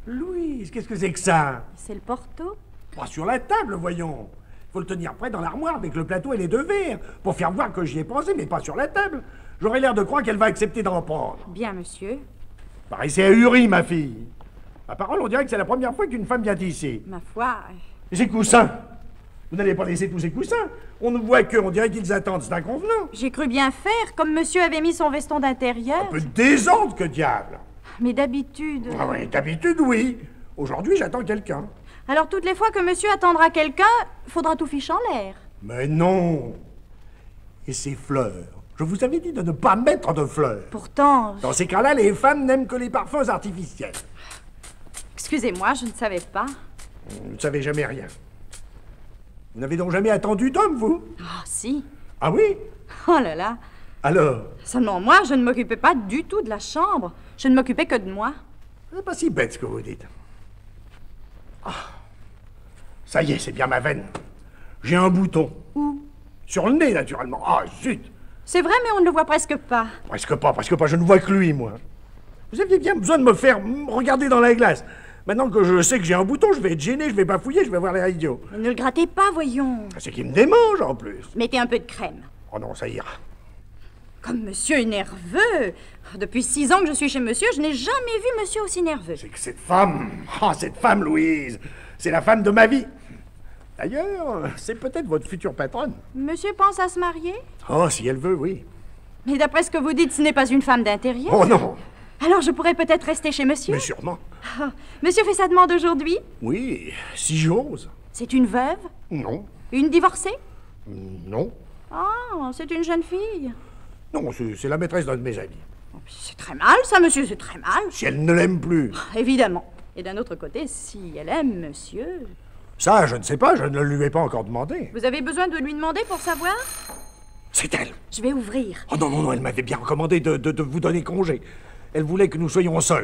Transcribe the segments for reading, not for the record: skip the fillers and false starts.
Louise, qu'est-ce que c'est que ça? C'est le porto. Pas sur la table, voyons. Faut le tenir près dans l'armoire avec le plateau et les deux verres, pour faire voir que j'y ai pensé, mais pas sur la table. J'aurais l'air de croire qu'elle va accepter d'en prendre. Bien, monsieur. Pareil, c'est ahuri, ma fille. À parole, on dirait que c'est la première fois qu'une femme vient ici. Ma foi... Et ces coussins? Vous n'allez pas laisser tous ces coussins? On ne voit que, on dirait qu'ils attendent, c'est inconvenant. J'ai cru bien faire, comme monsieur avait mis son veston d'intérieur. Un peu de désordre, que diable! Mais d'habitude... Ah oui, d'habitude, oui. Aujourd'hui, j'attends quelqu'un. Alors toutes les fois que monsieur attendra quelqu'un, faudra tout ficher en l'air. Mais non! Et ces fleurs? Je vous avais dit de ne pas mettre de fleurs. Pourtant... Dans ces cas-là, les femmes n'aiment que les parfums artificiels. Excusez-moi, je ne savais pas. Vous ne savez jamais rien. Vous n'avez donc jamais attendu d'homme, vous? Ah, si. Ah oui? Oh là là. Alors? Seulement moi, je ne m'occupais pas du tout de la chambre. Je ne m'occupais que de moi. C'est pas si bête ce que vous dites. Ah. Ça y est, c'est bien ma veine. J'ai un bouton. Où? Sur le nez, naturellement. Ah, zut! C'est vrai, mais on ne le voit presque pas. Presque pas, je ne vois que lui, moi. Vous aviez bien besoin de me faire regarder dans la glace. Maintenant que je sais que j'ai un bouton, je vais être gêné, je vais pas fouiller, je vais voir l'air idiot. Ne le grattez pas, voyons. C'est qu'il me démange, en plus. Mettez un peu de crème. Oh non, ça ira. Comme monsieur est nerveux. Depuis 6 ans que je suis chez monsieur, je n'ai jamais vu monsieur aussi nerveux. C'est que cette femme... Ah, cette femme, Louise, c'est la femme de ma vie. D'ailleurs, c'est peut-être votre future patronne. Monsieur pense à se marier? Oh, si elle veut, oui. Mais d'après ce que vous dites, ce n'est pas une femme d'intérieur. Oh non. Alors je pourrais peut-être rester chez monsieur? Mais sûrement. Ah, monsieur fait sa demande aujourd'hui? Oui, si j'ose. C'est une veuve? Non. Une divorcée? Non. Ah, c'est une jeune fille. Non, c'est la maîtresse d'un de mes amis. Oh, c'est très mal, ça, monsieur, c'est très mal. Si elle ne l'aime plus. Évidemment. Et d'un autre côté, si elle aime monsieur... Ça, je ne sais pas, je ne le lui ai pas encore demandé. Vous avez besoin de lui demander pour savoir? C'est elle. Je vais ouvrir. Oh non, non, non, elle m'avait bien recommandé de vous donner congé. Elle voulait que nous soyons seuls.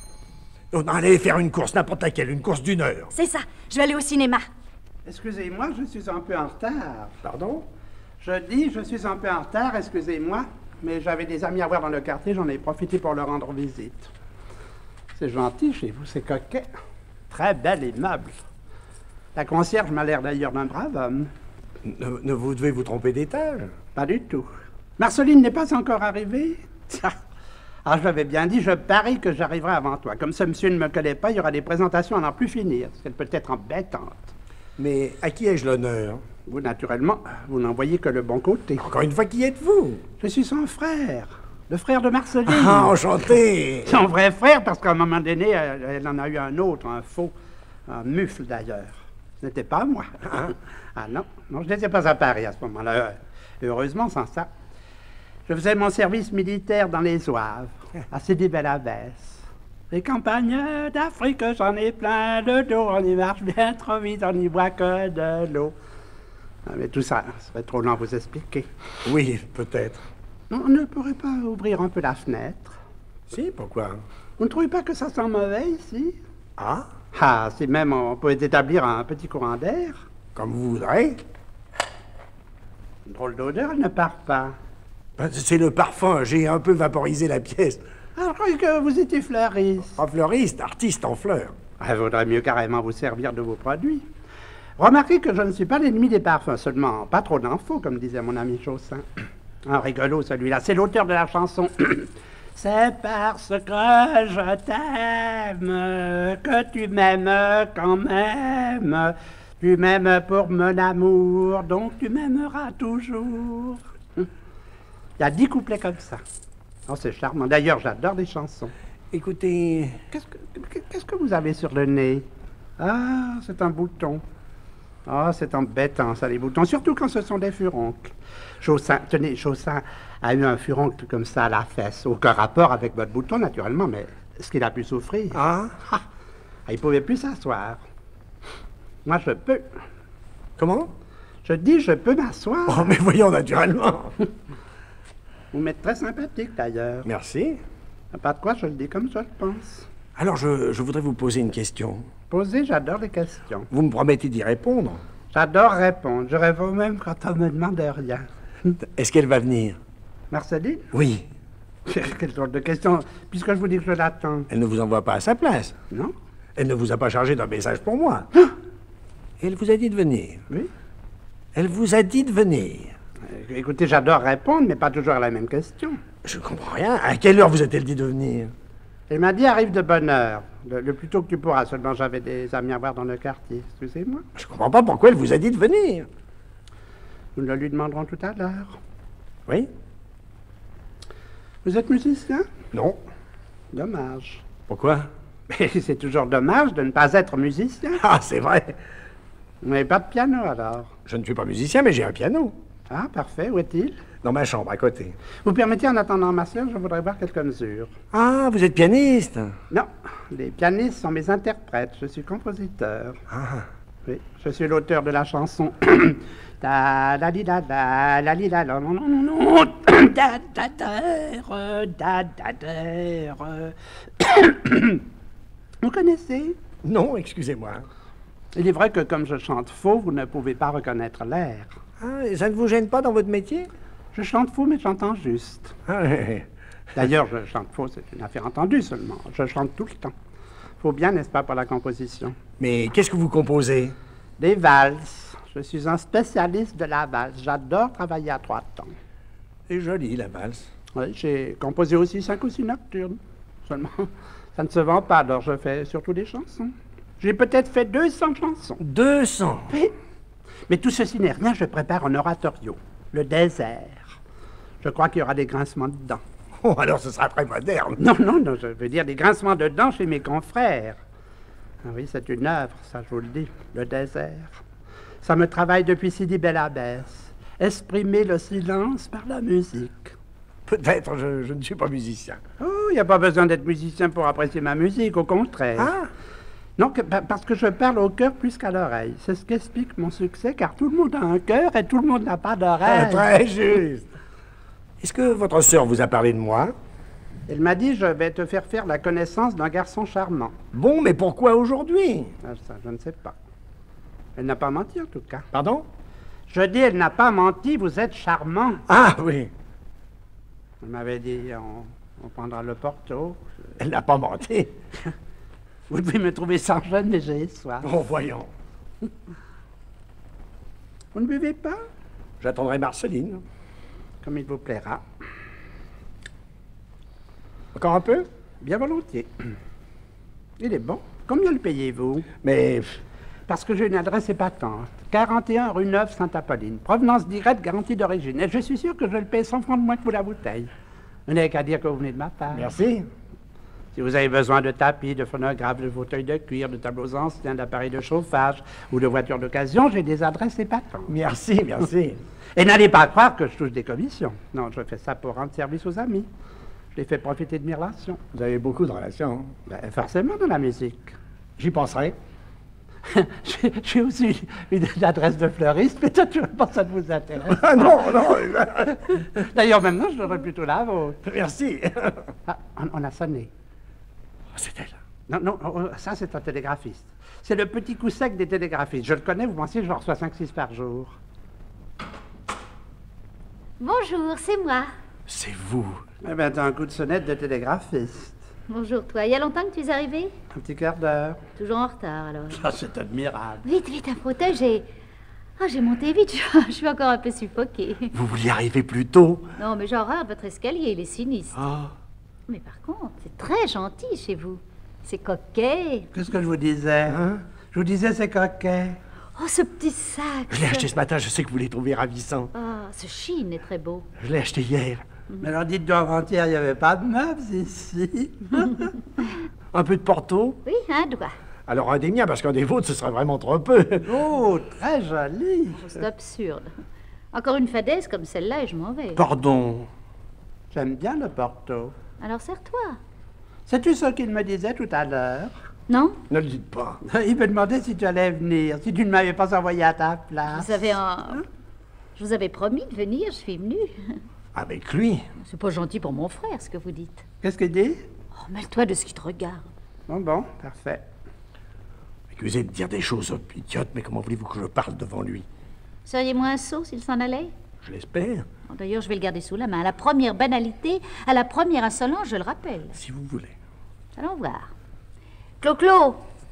On allait faire une course, n'importe laquelle, une course d'1 heure. C'est ça, je vais aller au cinéma. Excusez-moi, je suis un peu en retard. Pardon? Je dis, je suis un peu en retard, excusez-moi, mais j'avais des amis à voir dans le quartier, j'en ai profité pour leur rendre visite. C'est gentil chez vous, c'est coquet. Très bel immeuble. La concierge m'a l'air d'ailleurs d'un brave homme. Ne vous devez vous tromper d'étage? Pas du tout. Marceline n'est pas encore arrivée? Ah, je l'avais bien dit, je parie que j'arriverai avant toi. Comme ce monsieur ne me connaît pas, il y aura des présentations à n'en plus finir, parce qu'elle peut être embêtante. Mais à qui ai-je l'honneur? Vous, naturellement, vous n'en voyez que le bon côté. Encore une fois, qui êtes-vous? Je suis son frère, le frère de Marceline. Ah, enchanté! Son vrai frère, parce qu'à un moment donné, elle en a eu un autre, un faux, un mufle d'ailleurs. Ce n'était pas moi. Hein? Ah non, non, je n'étais pas à Paris à ce moment-là. Heureusement, sans ça. Je faisais mon service militaire dans les Zouaves, à Sidi Bel Abbès. Les campagnes d'Afrique, j'en ai plein de dos. On y marche bien trop vite, on n'y boit que de l'eau. Ah, mais tout ça, ça serait trop long à vous expliquer. Oui, peut-être. Non, on ne pourrait pas ouvrir un peu la fenêtre? Si, pourquoi? Vous ne trouvez pas que ça sent mauvais ici? Ah? Ah, si même on pouvait établir un petit courant d'air. Comme vous voudrez. Une drôle d'odeur, elle ne part pas. Ben, c'est le parfum, j'ai un peu vaporisé la pièce. Ah, je croyais que vous étiez fleuriste. En fleuriste, artiste en fleurs. Il vaudrait mieux carrément vous servir de vos produits. Remarquez que je ne suis pas l'ennemi des parfums, seulement pas trop d'infos, comme disait mon ami Chaussin. Un rigolo celui-là, c'est l'auteur de la chanson. C'est parce que je t'aime que tu m'aimes quand même. Tu m'aimes pour mon amour, donc tu m'aimeras toujours. Il y a 10 couplets comme ça. Oh, c'est charmant. D'ailleurs, j'adore les chansons. Écoutez... Qu'est-ce que vous avez sur le nez? Ah, c'est un bouton. Ah, c'est embêtant, ça, les boutons, surtout quand ce sont des furoncles. Chaussin, tenez, Chaussin a eu un furoncle comme ça à la fesse. Aucun rapport avec votre bouton, naturellement, mais ce qu'il a pu souffrir. Ah? Il pouvait plus s'asseoir. Moi, je peux. Comment? Je dis, je peux m'asseoir. Oh, mais voyons, naturellement. Vous m'êtes très sympathique, d'ailleurs. Merci. Pas de quoi, je le dis comme ça, je pense. Alors, je voudrais vous poser une question. Posez, j'adore les questions. Vous me promettez d'y répondre? J'adore répondre. Je réponds même quand on me demande rien. Est-ce qu'elle va venir? Marceline? Oui. Quelle sorte de question, puisque je vous dis que je l'attends. Elle ne vous envoie pas à sa place? Non? Elle ne vous a pas chargé d'un message pour moi. Et elle vous a dit de venir. Oui. Elle vous a dit de venir. Écoutez, j'adore répondre, mais pas toujours à la même question. Je comprends rien. À quelle heure vous a-t-elle dit de venir? Elle m'a dit, arrive de bonne heure. Le plus tôt que tu pourras, seulement j'avais des amis à voir dans le quartier. Excusez-moi. Je comprends pas pourquoi elle vous a dit de venir. Nous le lui demanderons tout à l'heure. Oui? Vous êtes musicien? Non. Dommage. Pourquoi? Mais c'est toujours dommage de ne pas être musicien. Ah, c'est vrai. Vous n'avez pas de piano alors? Je ne suis pas musicien, mais j'ai un piano. Ah, parfait. Où est-il? Dans ma chambre, à côté. Vous permettez, en attendant ma sœur, je voudrais voir quelques mesures. Ah, vous êtes pianiste? Non, les pianistes sont mes interprètes. Je suis compositeur. Ah. Oui, je suis l'auteur de la chanson. Da da di da da la li da la non non non non da da da da da. Vous connaissez? Non, excusez-moi. Il est vrai que comme je chante faux, vous ne pouvez pas reconnaître l'air. Ah, et ça ne vous gêne pas dans votre métier? Je chante faux, mais j'entends juste. Ah, oui. D'ailleurs, je chante faux, c'est une affaire entendue seulement. Je chante tout le temps. Faut bien, n'est-ce pas, pour la composition? Mais qu'est-ce que vous composez? Des valses. Je suis un spécialiste de la valse. J'adore travailler à 3 temps. C'est joli, la valse. Oui, j'ai composé aussi 5 ou 6 nocturnes. Seulement, ça ne se vend pas, alors je fais surtout des chansons. J'ai peut-être fait 200 chansons. 200? Oui. Mais tout ceci n'est rien, je prépare un oratorio. Le désert. Je crois qu'il y aura des grincements de dents. Oh, alors ce sera très moderne. Non, non, non, je veux dire des grincements de dents chez mes confrères. Ah oui, c'est une œuvre, ça je vous le dis, le désert. Ça me travaille depuis Sidi Bel Abbès. Exprimer le silence par la musique. Peut-être, je ne suis pas musicien. Oh, il n'y a pas besoin d'être musicien pour apprécier ma musique, au contraire. Ah? Non, parce que je parle au cœur plus qu'à l'oreille. C'est ce qui explique mon succès, car tout le monde a un cœur et tout le monde n'a pas d'oreille. Très juste. Est-ce que votre sœur vous a parlé de moi? Elle m'a dit, je vais te faire la connaissance d'un garçon charmant. Bon, mais pourquoi aujourd'hui? Ah, ça, je ne sais pas. Elle n'a pas menti, en tout cas. Pardon? Je dis, elle n'a pas menti, vous êtes charmant. Ah, oui. Elle m'avait dit, on prendra le porto. Elle n'a pas menti. Vous devez me trouver sans jeune, mais j'ai soif. Oh, voyons. Vous ne buvez pas? J'attendrai Marceline. Comme il vous plaira. Encore un peu? Bien volontiers. Il est bon. Combien le payez-vous? Mais... Parce que j'ai une adresse épatante. 41 rue Neuve Sainte-Apolline. Provenance directe, garantie d'origine. Et je suis sûr que je le paye 100 francs de moins que pour la bouteille. Vous n'avez qu'à dire que vous venez de ma part. Merci. Si vous avez besoin de tapis, de phonographes, de fauteuils de cuir, de tableaux anciens, d'appareils de chauffage ou de voitures d'occasion, j'ai des adresses épatantes. Merci, merci. Et n'allez pas croire que je touche des commissions. Non, je fais ça pour rendre service aux amis. Je les fais profiter de mes relations. Vous avez beaucoup de relations. Ben, forcément dans la musique. J'y penserai. J'ai aussi une adresse de fleuriste, mais toi, tu penses que ça ne vous intéresse. Ah non, non. D'ailleurs, maintenant, je devrais plutôt la vôtre. Merci. Ah, on a sonné. Oh, c'est elle. Non, non, ça, c'est un télégraphiste. C'est le petit coup sec des télégraphistes. Je le connais, vous pensez que j'en reçois 5-6 par jour. Bonjour, c'est moi. C'est vous. Eh bien, t'as un coup de sonnette de télégraphiste. Bonjour, toi. Il y a longtemps que tu es arrivé? Un petit quart d'heure. Toujours en retard, alors. Ah, c'est admirable. Vite, vite, un fauteuil, j'ai monté vite, je suis encore un peu suffoquée. Vous vouliez arriver plus tôt? Non, mais genre, votre escalier, il est sinistre. Ah. Mais par contre, c'est très gentil chez vous. C'est coquet. Qu'est-ce que je vous disais? Hein? Je vous disais, c'est coquet. Oh, ce petit sac. Je l'ai acheté ce matin, je sais que vous les trouvez ravissants. Ah, ce chine est très beau. Je l'ai acheté hier. Mais alors, dites-donc, avant-hier, il n'y avait pas de meubles ici. Un peu de Porto? Oui, un doigt. Alors un des miens, parce qu'un des vôtres, ce serait vraiment trop peu. Oh, très joli. Oh, c'est absurde. Encore une fadaise comme celle-là et je m'en vais. Pardon. J'aime bien le Porto. Alors serre-toi. Sais-tu ce qu'il me disait tout à l'heure? Non? Ne le dites pas. Il me demandait si tu allais venir, si tu ne m'avais pas envoyé à ta place. Je vous avais promis de venir, je suis venue. Avec lui? C'est pas gentil pour mon frère, ce que vous dites. Qu'est-ce qu'il dit? Oh, mêle-toi de ce qui te regarde. Bon, parfait. Accusé de dire des choses idiotes, mais comment voulez-vous que je parle devant lui? Seriez moins sot s'il s'en allait? Je l'espère. Bon, d'ailleurs, je vais le garder sous la main. À la première banalité, à la première insolence, je le rappelle. Si vous voulez. Allons voir. Clo-Clo,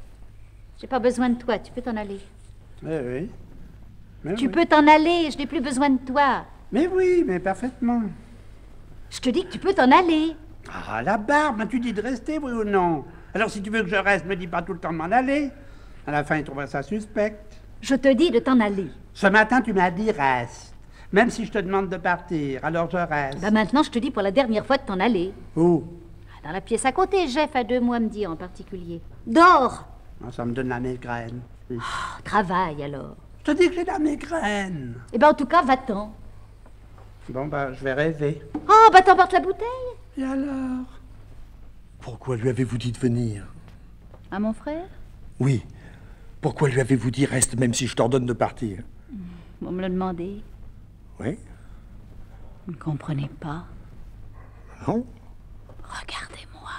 J'ai pas besoin de toi, tu peux t'en aller. Oui. Mais Tu oui. peux t'en aller, je n'ai plus besoin de toi. Mais oui, mais parfaitement. Je te dis que tu peux t'en aller. Ah, la barbe, tu dis de rester, oui ou non? Alors si tu veux que je reste, me dis pas tout le temps de m'en aller. À la fin, il trouvera ça suspect. Je te dis de t'en aller. Ce matin, tu m'as dit reste. Même si je te demande de partir, alors je reste. Bah maintenant, je te dis pour la dernière fois de t'en aller. Où? Dans la pièce à côté, Jeff a 2 mots à me dire en particulier. Dors. Ah, ça me donne la migraine. Oui. Oh, travaille alors. Je te dis que j'ai la migraine. Eh ben en tout cas, va-t'en. Bon, bah, je vais rêver. Oh, bah t'emportes la bouteille. Et alors? Pourquoi lui avez-vous dit de venir? À mon frère? Oui. Pourquoi lui avez-vous dit reste même si je t'ordonne de partir? Vous me le demandez. Oui? Vous ne comprenez pas. Non? Regardez-moi.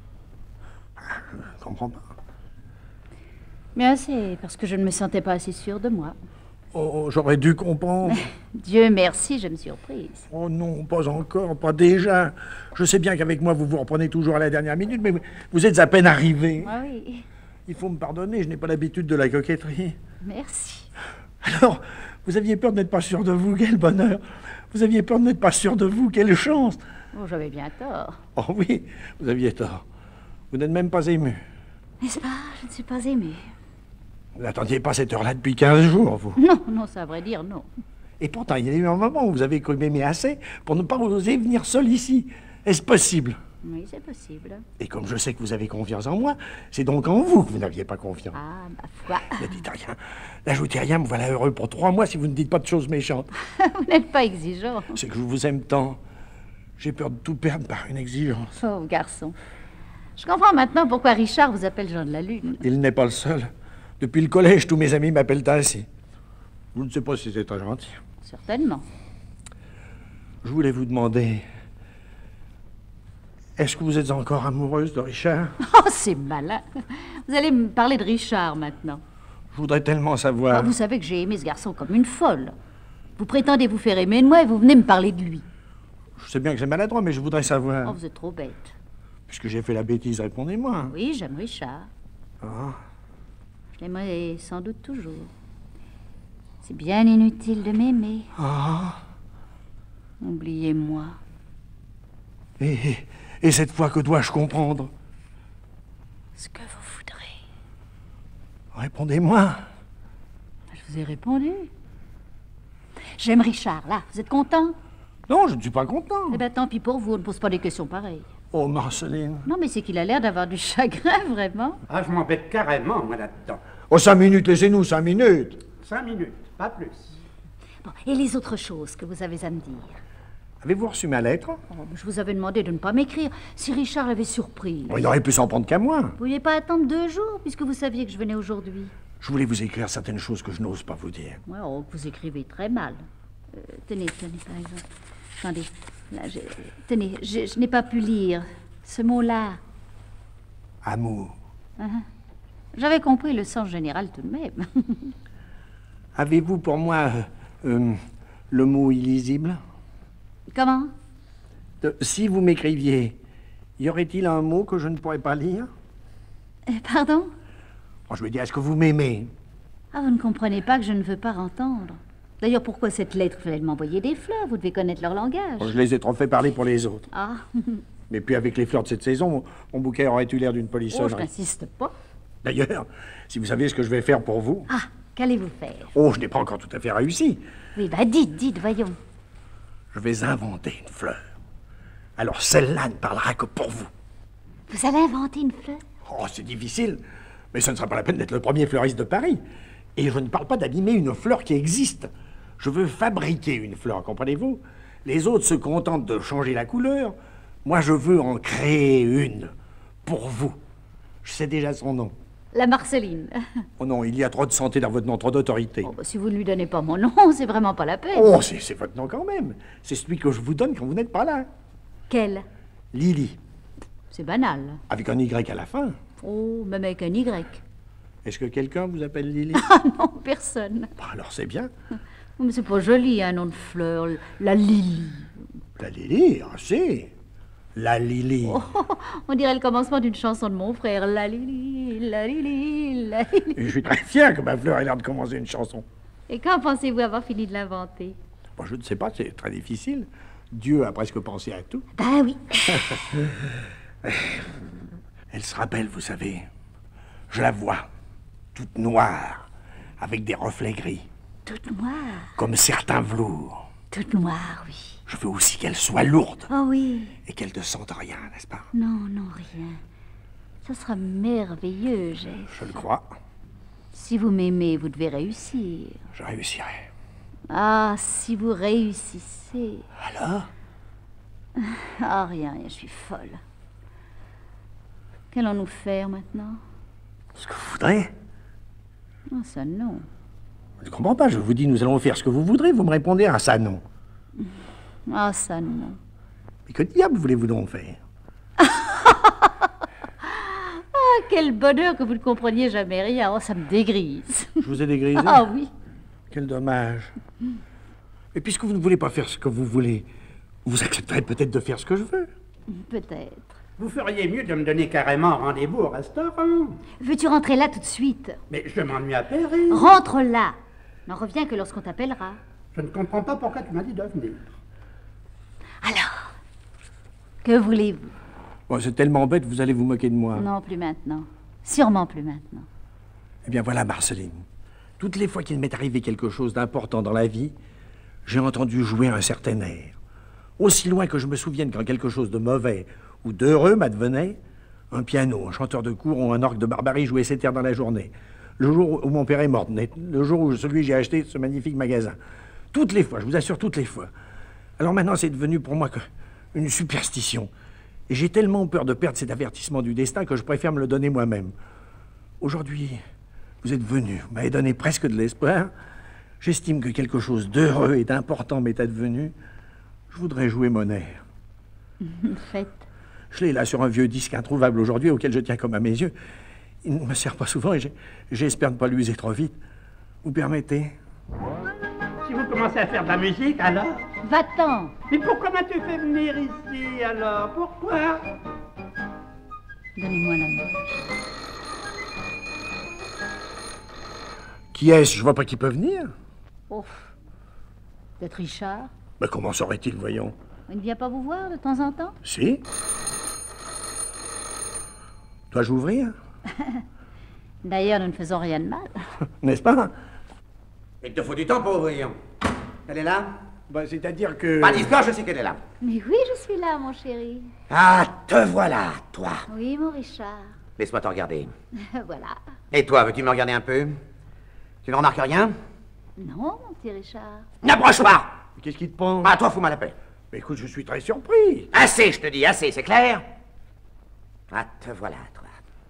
Je comprends pas. Bien, c'est parce que je ne me sentais pas assez sûre de moi. Oh, j'aurais dû comprendre. Dieu merci, je me suis surprise. Oh non, pas encore, pas déjà. Je sais bien qu'avec moi, vous vous reprenez toujours à la dernière minute, mais vous êtes à peine arrivé. Ah oui, Il faut me pardonner, je n'ai pas l'habitude de la coquetterie. merci. Alors, vous aviez peur de n'être pas sûr de vous, quel bonheur. Vous aviez peur de n'être pas sûr de vous, quelle chance. Oh, j'avais bien tort. Oh oui, vous aviez tort. Vous n'êtes même pas ému. N'est-ce pas? Je ne suis pas aimée. Vous n'attendiez pas cette heure-là depuis 15 jours, vous. Non, ça à vrai dire, non. Et pourtant, il y a eu un moment où vous avez cru m'aimer assez pour ne pas oser venir seul ici. Est-ce possible? Oui, c'est possible. Et comme je sais que vous avez confiance en moi, c'est donc en vous que vous n'aviez pas confiance. Ah, ma foi. Ne dites rien. N'ajoutez rien, me voilà heureux pour 3 mois si vous ne dites pas de choses méchantes. Vous n'êtes pas exigeant. C'est que je vous aime tant. J'ai peur de tout perdre par une exigence. Pauvre garçon. Je comprends maintenant pourquoi Richard vous appelle Jean de la Lune. Il n'est pas le seul. Depuis le collège, tous mes amis m'appellent ainsi. Je ne sais pas si c'est très gentil. Certainement. Je voulais vous demander... Est-ce que vous êtes encore amoureuse de Richard? Oh, c'est malin. Vous allez me parler de Richard maintenant. Je voudrais tellement savoir... Ah, vous savez que j'ai aimé ce garçon comme une folle. Vous prétendez vous faire aimer de moi et vous venez me parler de lui. Je sais bien que c'est maladroit, mais je voudrais savoir... Oh, vous êtes trop bête. Puisque j'ai fait la bêtise, répondez-moi. Oui, j'aime Richard. Ah. Je l'aimerai sans doute toujours. C'est bien inutile de m'aimer. Ah. Oubliez-moi. Et cette fois, que dois-je comprendre? Ce que vous voudrez. Répondez-moi. Je vous ai répondu. J'aime Richard, là. Vous êtes content? Non, je ne suis pas content. Eh bien, tant pis pour vous, on ne pose pas des questions pareilles. Oh, Marceline. Non, mais c'est qu'il a l'air d'avoir du chagrin, vraiment. Ah, je m'embête carrément, moi, là-dedans. Oh, 5 minutes, laissez-nous 5 minutes. 5 minutes, pas plus. Bon, et les autres choses que vous avez à me dire? Avez-vous reçu ma lettre? Oh, je vous avais demandé de ne pas m'écrire. Si Richard l'avait surpris. Oh, il aurait pu s'en prendre qu'à moi. Vous ne pouviez pas attendre 2 jours, puisque vous saviez que je venais aujourd'hui. Je voulais vous écrire certaines choses que je n'ose pas vous dire. Ouais, oh, vous écrivez très mal. Tenez, par exemple. Attendez, là, tenez, je n'ai pas pu lire ce mot-là. Amour. J'avais compris le sens général tout de même. Avez-vous pour moi le mot illisible? Comment? Si vous m'écriviez, y aurait-il un mot que je ne pourrais pas lire? Pardon? Oh, je veux dire, est-ce que vous m'aimez? Ah, vous ne comprenez pas que je ne veux pas entendre. D'ailleurs, pourquoi cette lettre? Vous allez m'envoyer des fleurs, vous devez connaître leur langage. Oh, je les ai trop fait parler pour les autres. Ah, Mais puis avec les fleurs de cette saison, mon bouquet aurait eu l'air d'une oh, je polissonnerie. n'insiste pas. D'ailleurs, si vous saviez ce que je vais faire pour vous... Ah, qu'allez-vous faire? Oh, je n'ai pas encore tout à fait réussi. Oui, bah dites, voyons. Je vais inventer une fleur. Alors celle-là ne parlera que pour vous. Vous allez inventer une fleur? Oh, c'est difficile, mais ce ne sera pas la peine d'être le premier fleuriste de Paris. Et je ne parle pas d'animer une fleur qui existe. Je veux fabriquer une fleur, comprenez-vous? Les autres se contentent de changer la couleur. Moi, je veux en créer une. Pour vous. Je sais déjà son nom. La Marceline. Oh non, il y a trop de santé dans votre nom, trop d'autorité. Oh, bah, si vous ne lui donnez pas mon nom, c'est vraiment pas la peine. Oh, c'est votre nom quand même. C'est celui que je vous donne quand vous n'êtes pas là. Quel? Lily. C'est banal. Avec un Y à la fin. Oh, même avec un Y. Est-ce que quelqu'un vous appelle Lily? Ah non, personne. Bah, alors c'est bien. Oh, mais c'est pas joli, un nom de fleur. La Lily. La Lily, ah si. La Lily. Oh, on dirait le commencement d'une chanson de mon frère. La Lily, la Lily, Alhamdoulilah. Et je suis très fier que ma fleur ait l'air de commencer une chanson. Et quand pensez-vous avoir fini de l'inventer? Bon, je ne sais pas, c'est très difficile. Dieu a presque pensé à tout. Ben oui. Elle se rappelle, vous savez. Je la vois, toute noire, avec des reflets gris, Toute noire. comme certains velours. Toute noire, oui. Je veux aussi qu'elle soit lourde Oh oui. et qu'elle ne sente rien, n'est-ce pas? Non, non, rien. Ça sera merveilleux, Jeff. Je le crois. Si vous m'aimez, vous devez réussir. Je réussirai. Ah, si vous réussissez. Alors? Ah, rien, je suis folle. Qu'allons-nous faire maintenant? Ce que vous voudrez? Oh, ça non. Je ne comprends pas, je vous dis nous allons faire ce que vous voudrez, vous me répondez à ça non. Ah, ça non. Mais que diable voulez-vous donc faire? Ah, quel bonheur que vous ne compreniez jamais rien. Oh, ça me dégrise. Je vous ai dégrisé? Ah oui. Quel dommage. Et puisque vous ne voulez pas faire ce que vous voulez, vous accepterez peut-être de faire ce que je veux. Peut-être. Vous feriez mieux de me donner carrément rendez-vous au restaurant. Veux-tu rentrer là tout de suite? Mais je m'ennuie à périr. Rentre là. N'en reviens que lorsqu'on t'appellera. Je ne comprends pas pourquoi tu m'as dit de venir. Alors, que voulez-vous? Bon, c'est tellement bête, vous allez vous moquer de moi. Non, plus maintenant. Sûrement plus maintenant. Eh bien voilà, Marceline. Toutes les fois qu'il m'est arrivé quelque chose d'important dans la vie, j'ai entendu jouer un certain air. Aussi loin que je me souvienne quand quelque chose de mauvais ou d'heureux m'advenait, un piano, un chanteur de cour ou un orgue de barbarie jouait cet air dans la journée. Le jour où mon père est mort, le jour où celui j'ai acheté ce magnifique magasin. Toutes les fois, je vous assure, toutes les fois. Alors maintenant, c'est devenu pour moi une superstition. Et j'ai tellement peur de perdre cet avertissement du destin que je préfère me le donner moi-même. Aujourd'hui, vous êtes venu, vous m'avez donné presque de l'espoir. J'estime que quelque chose d'heureux et d'important m'est advenu. Je voudrais jouer mon air. Faites. Je l'ai là sur un vieux disque introuvable aujourd'hui auquel je tiens comme à mes yeux. Il ne me sert pas souvent et j'espère ne pas l'user trop vite. Vous permettez? Si vous commencez à faire de la musique, alors? Va-t'en. Mais pourquoi m'as-tu fait venir ici, alors? Pourquoi? Donnez-moi la main. Qui est-ce? Je vois pas qui peut venir. Oh. Peut-être Richard. Mais comment saurait-il, voyons? Il ne vient pas vous voir de temps en temps? Si. Dois-je ouvrir? D'ailleurs, nous ne faisons rien de mal. N'est-ce pas? Il te faut du temps pour ouvrir. Elle est là? Bah, c'est-à-dire que... Pas d'histoire, je sais qu'elle est là. Mais oui, je suis là, mon chéri. Ah, te voilà, toi. Oui, mon Richard. Laisse-moi te regarder. Voilà. Et toi, veux-tu me regarder un peu? Tu ne remarques rien? Non, mon petit Richard. N'approche pas! Qu'est-ce qui te prend? Ah, toi, fous-moi la paix. Mais écoute, je suis très surpris. Assez, je te dis, assez, c'est clair? Ah, te voilà, toi.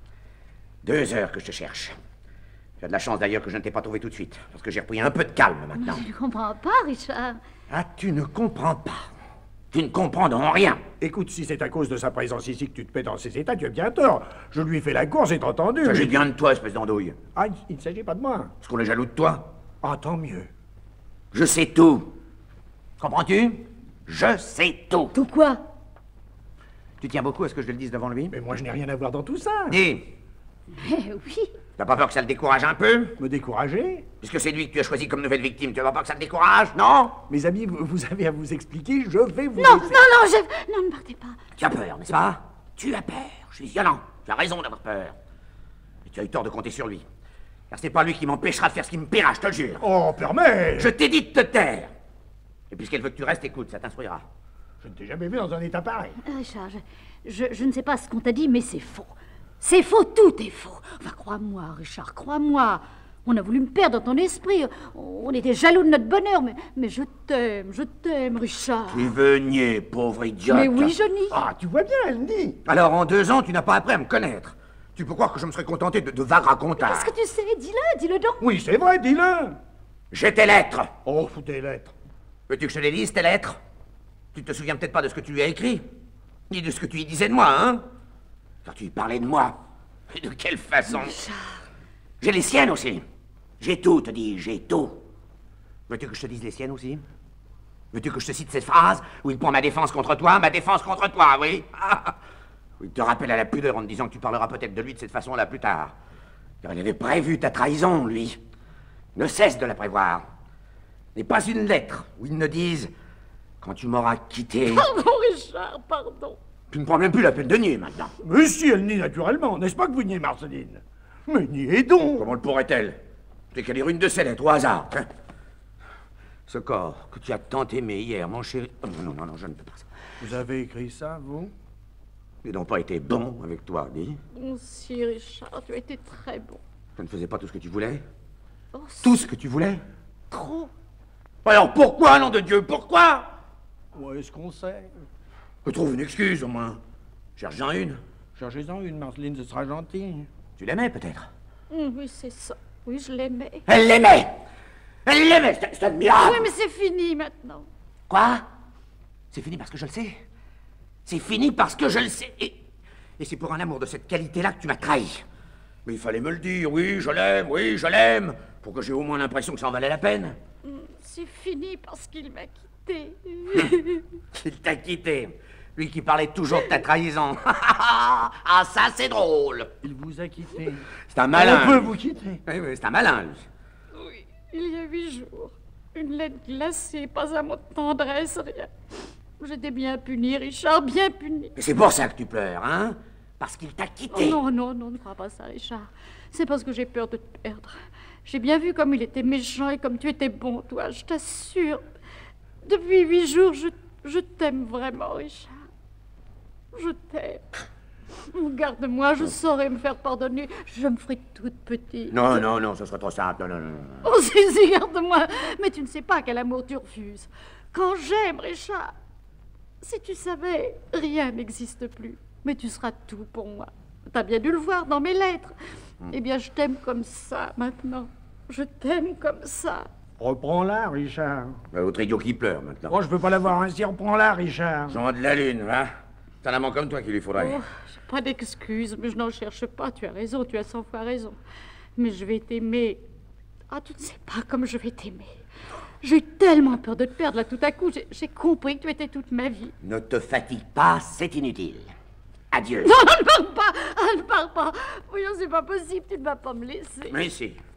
2 heures que je te cherche. Tu as de la chance d'ailleurs que je ne t'ai pas trouvé tout de suite, parce que j'ai repris un peu de calme maintenant. Je ne comprends pas, Richard. Ah, tu ne comprends pas. Tu ne comprends donc rien. Écoute, si c'est à cause de sa présence ici que tu te mets dans ces états, tu as bien tort. Je lui ai fait la course, j'ai entendu. Il s'agit mais- bien de toi, espèce d'andouille. Ah, il ne s'agit pas de moi. Est-ce qu'on est jaloux de toi? Ah, tant mieux. Je sais tout. Comprends-tu? Je sais tout. Tout quoi? Tu tiens beaucoup à ce que je le dise devant lui? Mais moi, je n'ai rien à voir dans tout ça. Dis, Eh oui. t'as pas peur que ça le décourage un peu? Me décourager? Puisque c'est lui que tu as choisi comme nouvelle victime, tu as pas peur que ça te décourage, non? Mes amis, vous avez à vous expliquer, je vais vous Non, non, laisser. non, je... Non, ne partez pas. Tu as peur, n'est-ce pas? Tu as peur, je suis violent, tu as raison d'avoir peur. Et tu as eu tort de compter sur lui. Car c'est pas lui qui m'empêchera de faire ce qui me plaira, je te le jure. Oh, permets! Je t'ai dit de te taire. Et puisqu'elle veut que tu restes, écoute, ça t'instruira. Je ne t'ai jamais vu dans un état pareil. Richard, je ne sais pas ce qu'on t'a dit, mais c'est faux. C'est faux, tout est faux. Enfin, crois-moi, Richard, crois-moi. On a voulu me perdre dans ton esprit. On était jaloux de notre bonheur, mais je t'aime, Richard. Tu veux nier, pauvre idiote. Mais oui, je nie. Ah, tu vois bien, elle nie. Alors, en 2 ans, tu n'as pas appris à me connaître. Tu peux croire que je me serais contenté de vagues racontages. Qu'est-ce que tu sais? Dis-le donc. Oui, c'est vrai, dis-le. J'ai tes lettres. Oh, tes lettres. Veux-tu que je te les lise, tes lettres? Tu te souviens peut-être pas de ce que tu lui as écrit, ni de ce que tu y disais de moi, hein? Car tu y parlais de moi. Et de quelle façon? J'ai les siennes aussi. J'ai tout, te dis, j'ai tout. Veux-tu que je te dise les siennes aussi? Veux-tu que je te cite cette phrase où il prend ma défense contre toi, oui? Où il te rappelle à la pudeur en te disant que tu parleras peut-être de lui de cette façon-là plus tard. Car il avait prévu ta trahison, lui. Ne cesse de la prévoir. N'est pas une lettre où ils ne disent quand tu m'auras quitté. Pardon, Richard, pardon. Tu ne prends même plus la peine de nier maintenant. Mais si, elle nie naturellement, n'est-ce pas que vous niez, Marceline? Mais niez donc. Comment le pourrait-elle? C'est qu'à lire une de ces lettres au hasard. Hein? Ce corps que tu as tant aimé hier, mon chéri. Oh, non, je ne peux pas ça. Vous avez écrit ça, vous? Ils n'ont pas été bons avec toi, dis. Bon, si, Richard, tu as été très bon. Je ne faisais pas tout ce que tu voulais. Oh, Tout ce que tu voulais. trop. Alors pourquoi, nom de Dieu, pourquoi? Où est-ce qu'on sait? Trouve une excuse, au moins. Cherche-en une. Cherchez-en une, Marceline, ce sera gentil. Tu l'aimais, peut-être? Oui, c'est ça. Oui, je l'aimais. Elle l'aimait! Elle l'aimait, c'est admirable! Oui, mais c'est fini maintenant. Quoi? C'est fini parce que je le sais. C'est fini parce que je le sais. Et c'est pour un amour de cette qualité-là que tu m'as trahi. Mais il fallait me le dire, oui, je l'aime, pour que j'ai au moins l'impression que ça en valait la peine. C'est fini parce qu'il m'a quitté. Il t'a quitté. Lui qui parlait toujours de ta trahison. Ah, ça, c'est drôle. Il vous a quitté. C'est un malin. On peut lui. vous quitter. Oui, c'est un malin, lui. Oui, il y a 8 jours. Une lettre glacée, pas un mot de tendresse, rien. J'étais bien puni, Richard, bien puni. Et c'est pour ça que tu pleures, hein? Parce qu'il t'a Oh, quitté. non, ne crois pas ça, Richard. C'est parce que j'ai peur de te perdre. J'ai bien vu comme il était méchant et comme tu étais bon, toi, je t'assure. Depuis 8 jours, je t'aime vraiment, Richard. Je t'aime. Garde-moi, je saurai me faire pardonner. Je me ferai toute petite. Non, ce serait trop simple. Non. Oh, si, garde-moi. Mais tu ne sais pas quel amour tu refuses. Quand j'aime, Richard, si tu savais, rien n'existe plus. Mais tu seras tout pour moi. T'as bien dû le voir dans mes lettres. Eh bien, je t'aime comme ça, maintenant. Je t'aime comme ça. Reprends-la, Richard. Autre idiot qui pleure, maintenant. Oh, je peux pas l'avoir ainsi, reprends-la, Richard. Jean de la Lune, hein? C'est un amant comme toi qu'il lui faudrait. Oh, j'ai pas d'excuses, mais je n'en cherche pas. Tu as raison, tu as 100 fois raison. Mais je vais t'aimer. Ah, tu ne sais pas comme je vais t'aimer. J'ai eu tellement peur de te perdre, là, tout à coup. J'ai compris que tu étais toute ma vie. Ne te fatigue pas, c'est inutile. Adieu. Non, ne pars pas. Ne pars pas. Voyons, c'est pas possible, tu ne vas pas me laisser. Mais si.